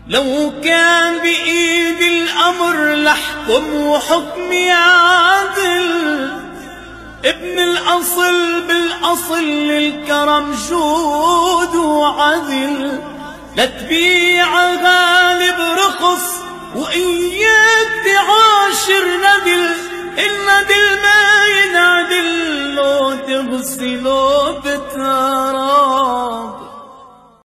لو كان بإيدي الأمر لحكم وحكمي عادل. ابن الأصل بالأصل للكرم جود وعدل، لا تبيع غالي برخص وإياك تعاشر ندل. الندل ما ينعدل لو تغسله بتراب.